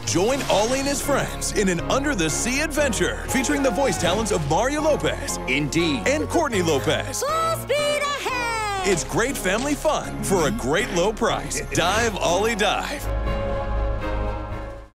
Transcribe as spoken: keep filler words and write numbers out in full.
Join Olly and his friends in an under-the-sea adventure featuring the voice talents of Mario Lopez. Indeed. And Courtney Lopez. Full speed ahead! It's great family fun for a great low price. Dive, Olly, dive.